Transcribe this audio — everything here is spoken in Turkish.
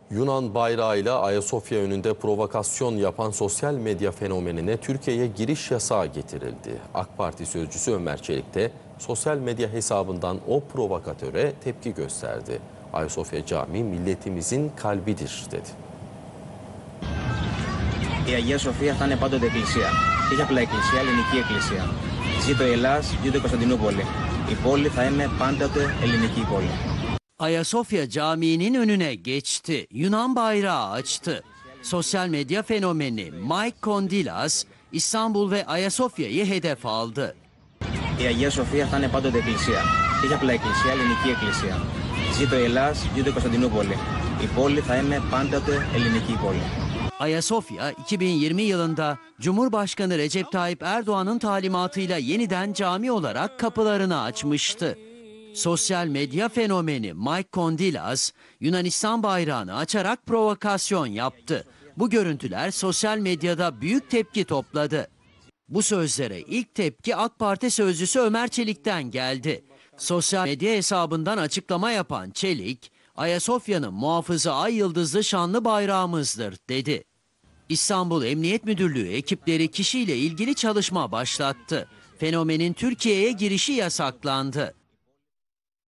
Yunan bayrağıyla Ayasofya önünde provokasyon yapan sosyal medya fenomenine Türkiye'ye giriş yasağı getirildi. AK Parti sözcüsü Ömer Çelik de sosyal medya hesabından o provokatöre tepki gösterdi. Ayasofya Camii milletimizin kalbidir dedi. Η Αγία Σοφία θα είναι πάντοτε εκκλησία. Και όχι απλά εκκλησία, ελληνική εκκλησία. Ζήτω η Ελλάς, ζήτω η Κωνσταντινούπολη. Η πόλη θα είναι πάντοτε ελληνική πόλη. Ayasofya Camii'nin önüne geçti. Yunan bayrağı açtı. Sosyal medya fenomeni Mike Kondilas, İstanbul ve Ayasofya'yı hedef aldı. Η Αγία Σοφία θα είναι πάντοτε εκκλησία. Και όχι απλά εκκλησία, ελληνική εκκλησία. Ζήτω η Ελλάς, ζήτω η Κωνσταντινούπολη. Η πόλη θα είναι πάντοτε ελληνική πόλη. Ayasofya 2020 yılında Cumhurbaşkanı Recep Tayyip Erdoğan'ın talimatıyla yeniden cami olarak kapılarını açmıştı. Sosyal medya fenomeni Mike Kondilas, Yunanistan bayrağını açarak provokasyon yaptı. Bu görüntüler sosyal medyada büyük tepki topladı. Bu sözlere ilk tepki AK Parti sözcüsü Ömer Çelik'ten geldi. Sosyal medya hesabından açıklama yapan Çelik, Ayasofya'nın muhafızı ay yıldızlı şanlı bayrağımızdır dedi. İstanbul Emniyet Müdürlüğü ekipleri kişiyle ilgili çalışma başlattı. Fenomenin Türkiye'ye girişi yasaklandı.